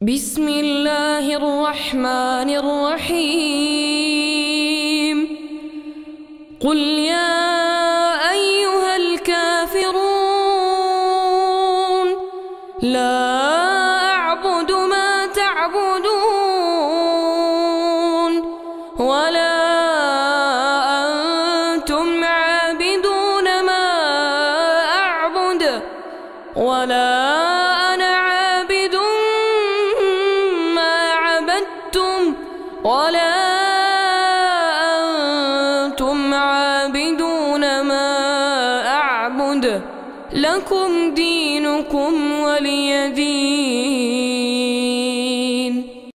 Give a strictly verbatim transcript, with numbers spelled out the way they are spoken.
بسم الله الرحمن الرحيم. قل يا أيها الكافرون لا أعبد ما تعبدون ولا أنتم عابدون ما أعبد ولا أنا عابد ما عبدتم ولا أنتم عابدون ما أعبد لكم دينكم ولي دين.